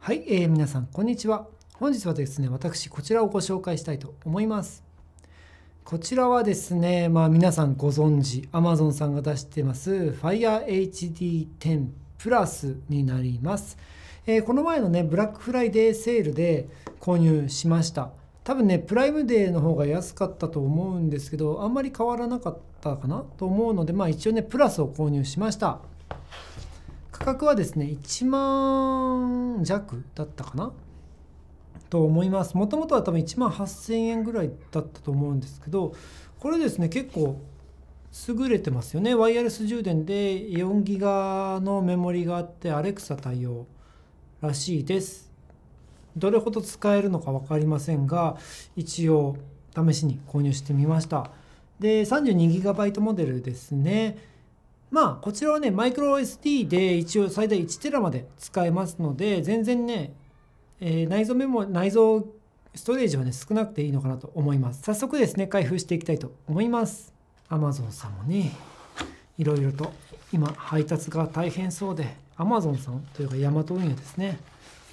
はい、皆さんこんにちは。本日はですね、私こちらをご紹介したいと思います。こちらはですね、皆さんご存知 Amazon さんが出してます Fire HD10 プラスになります。この前のね、ブラックフライデーセールで購入しました。多分ね、プライムデーの方が安かったと思うんですけど、あんまり変わらなかったかなと思うので、一応ね、プラスを購入しました。価格はですね、1万弱だったかなと思います。もともとは多分1万8000円ぐらいだったと思うんですけど、これですね、結構優れてますよね。ワイヤレス充電で4ギガのメモリがあって、アレクサ対応らしいです。どれほど使えるのか分かりませんが、一応試しに購入してみました。で、32GB モデルですね。こちらはね、マイクロ SD で一応最大1テラまで使えますので、全然ね、内蔵ストレージはね、少なくていいのかなと思います。早速ですね、開封していきたいと思います。Amazon さんもね、いろいろと今、配達が大変そうで、Amazon さんというか、ヤマト運輸ですね。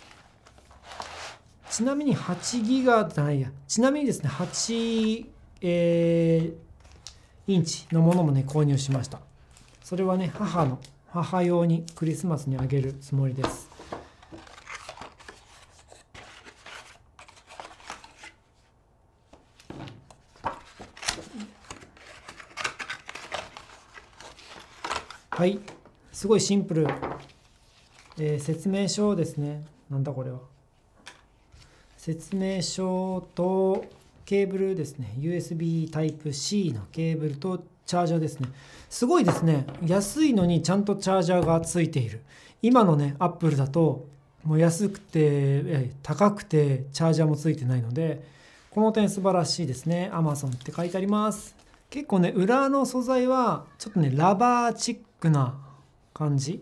ちなみに8ギガじゃないや、ちなみにですね、8、インチのものもね、購入しました。それはね、母用にクリスマスにあげるつもりです。はい、すごいシンプル。説明書ですね。なんだこれは。説明書とケーブルですね。USB Type-C のケーブルとチャージャーですね。すごいですね。安いのにちゃんとチャージャーがついている。今のね、Apple だともう安くて高くてチャージャーもついてないので、この点素晴らしいですね。Amazon って書いてあります。結構ね、裏の素材はちょっとね、ラバーチックな感じ。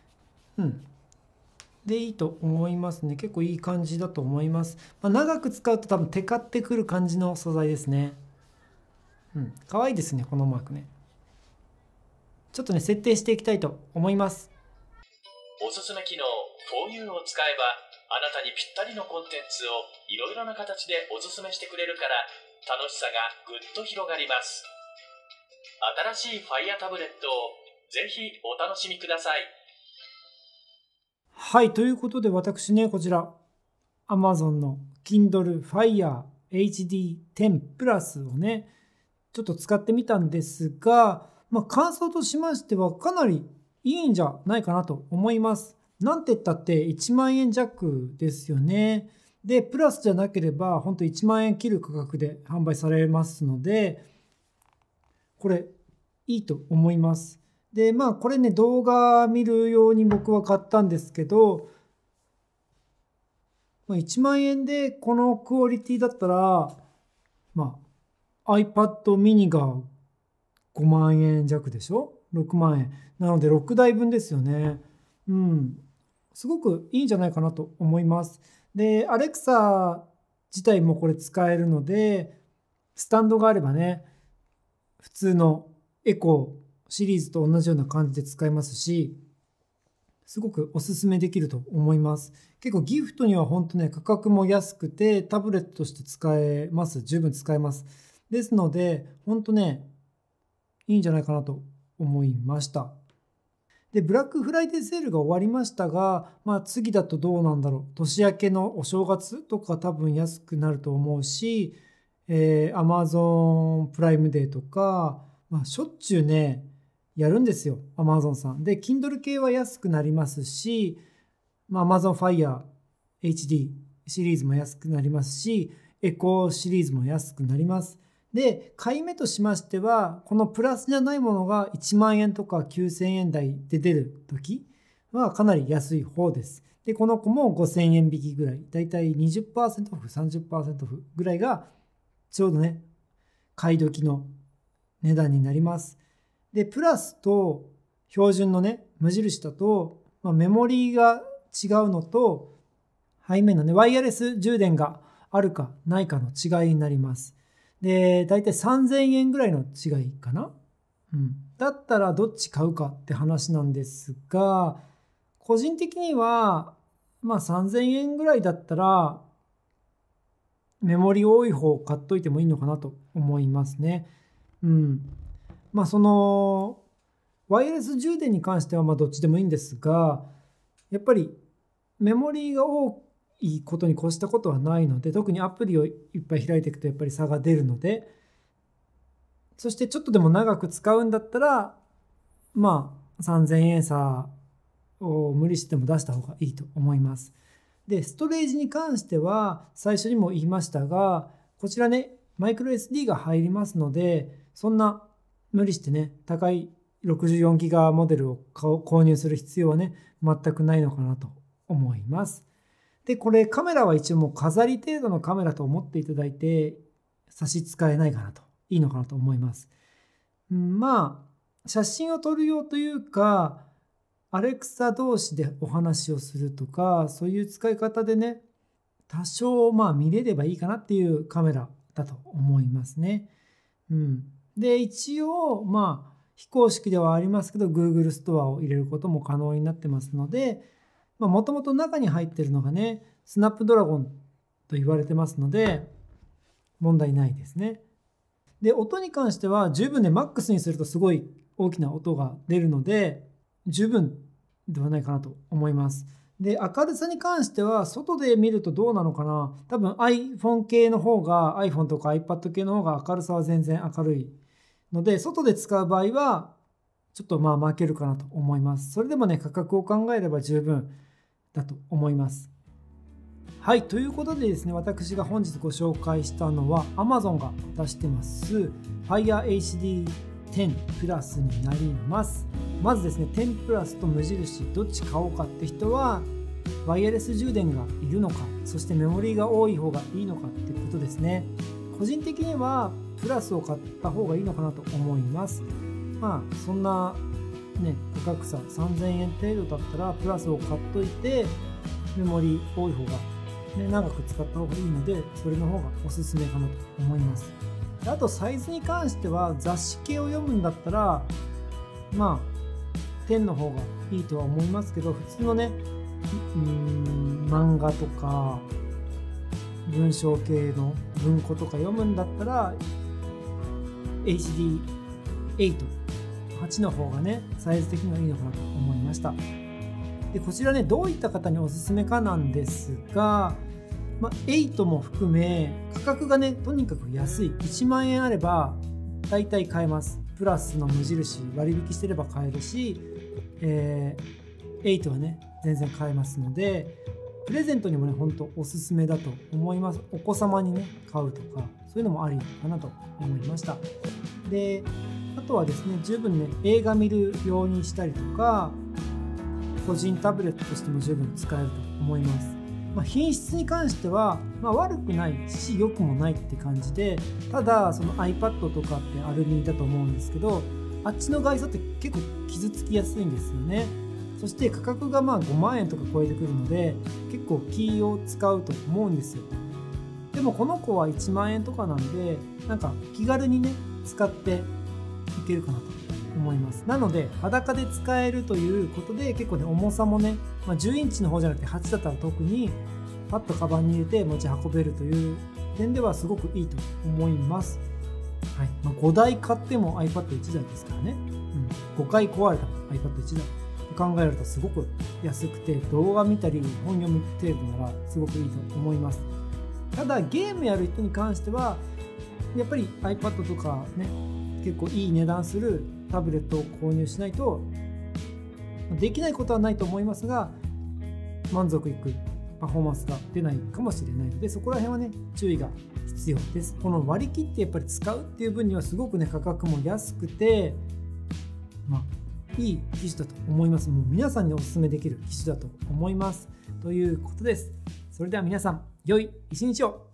でいいと思いますね。結構いい感じだと思います。長く使うと多分テカってくる感じの素材ですね。可愛いですね、このマークね。ちょっとね、設定していきたいと思います。 おすすめ機能 For You を使えば、あなたにぴったりのコンテンツをいろいろな形でおすすめしてくれるから、楽しさがぐっと広がります。新しい Fire タブレットをぜひお楽しみください。 はい、ということで私ね、こちら Amazon の Kindle Fire HD10 プラスをね、ちょっと使ってみたんですが、感想としましてはかなりいいんじゃないかなと思います。なんて言ったって1万円弱ですよね。で、プラスじゃなければ本当1万円切る価格で販売されますので、これいいと思います。で、これね、動画見るように僕は買ったんですけど、1万円でこのクオリティだったら、iPad mini が5万円弱でしょ ?6 万円。なので6台分ですよね。すごくいいんじゃないかなと思います。で、Alexa 自体もこれ使えるので、スタンドがあればね、普通のエコーシリーズと同じような感じで使えますし、すごくおすすめできると思います。結構ギフトには本当ね、価格も安くてタブレットとして使えます。十分使えます。ですので、本当ね、いいんじゃないかなと思いました。で、ブラックフライデーセールが終わりましたが、次だとどうなんだろう。年明けのお正月とか多分安くなると思うし、Amazon プライムデーとか、しょっちゅうね、やるんですよ、Amazon さん。で、Kindle 系は安くなりますし、Amazon Fire HD シリーズも安くなりますし、エコシリーズも安くなります。で、買い目としましては、このプラスじゃないものが1万円とか9000円台で出るときはかなり安い方です。で、この子も5000円引きぐらい、だいたい 20% オフ、30% オフぐらいがちょうどね、買い時の値段になります。で、プラスと標準のね、無印だと、メモリーが違うのと、背面のね、ワイヤレス充電があるかないかの違いになります。で、だいたい3000円ぐらいの違いかな。だったらどっち買うかって話なんですが、個人的には、 3000円ぐらいだったらメモリ多い方を買っといてもいいのかなと思いますね。そのワイヤレス充電に関してはどっちでもいいんですが、やっぱりメモリが多いことに越したことはないので、特にアプリをいっぱい開いていくとやっぱり差が出るので、そしてちょっとでも長く使うんだったら3000円差を無理しても出した方がいいと思います。で、ストレージに関しては最初にも言いましたが、こちらね、マイクロ SD が入りますので、そんな無理してね、高い64ギガモデルを購入する必要はね、全くないのかなと思います。で、これカメラは一応もう飾り程度のカメラと思っていただいて、差し支えないかなと、いいのかなと思います。写真を撮る用というか、アレクサ同士でお話をするとか、そういう使い方でね、多少見れればいいかなっていうカメラだと思いますね。で、一応非公式ではありますけど Google ストアを入れることも可能になってますので、もともと中に入ってるのがね、スナップドラゴンと言われてますので問題ないですね。で、音に関しては十分ね、マックスにするとすごい大きな音が出るので十分ではないかなと思います。で、明るさに関しては外で見るとどうなのかな。多分 iPhone 系の方が iPhone とか iPad 系の方が明るさは全然明るいので、外で使う場合はちょっと負けるかなと思います。それでもね、価格を考えれば十分だと思います。はい、ということでですね、私が本日ご紹介したのは Amazon が出してますFire HD 10プラスになります。まずですね、10プラスと無印どっち買おうかって人は、ワイヤレス充電がいるのか、そしてメモリーが多い方がいいのかってことですね。個人的にはプラスを買った方がいいのかなと思います。そんなね、価格差3000円程度だったらプラスを買っといて、メモリー多い方が、長く使った方がいいので、それの方がおすすめかなと思います。あとサイズに関しては雑誌系を読むんだったら10の方がいいとは思いますけど、普通のね漫画とか文章系の文庫とか読むんだったら HD8 の方がね、サイズ的にはいいのかなと思いました。で、こちらね、どういった方におすすめかなんですが、8も含め価格がね、とにかく安い。1万円あればだいたい買えます。プラスの無印割引してれば買えるし、8はね全然買えますので、プレゼントにもね本当おすすめだと思います。お子様にね買うとか、そういうのもありかなと思いました。で、あとはですね、十分ね映画見るようにしたりとか、個人タブレットとしても十分使えると思います。品質に関しては、悪くないし良くもないって感じで、ただその iPad とかってアルミだと思うんですけど、あっちの外装って結構傷つきやすいんですよね。そして価格が5万円とか超えてくるので、結構気を使うと思うんですよ。でもこの子は1万円とかなんで、気軽にね使っていけるかなと思います。なので裸で使えるということで、結構ね重さもね、10インチの方じゃなくて8だったら特にパッとカバンに入れて持ち運べるという点ではすごくいいと思います。5台買っても iPad1 台ですからね、5回壊れたも iPad1 台考えるとすごく安くて、動画見たり本読む程度ならすごくいいと思います。ただゲームやる人に関してはやっぱり iPad とかね、結構いい値段するタブレットを購入しないとできないことはないと思いますが、満足いくパフォーマンスが出ないかもしれないので、そこら辺はね注意が必要です。この割り切ってやっぱり使うっていう分にはすごくね価格も安くて、いい機種だと思います。もう皆さんにお勧めできる機種だと思います。ということです。それでは皆さん、良い一日を。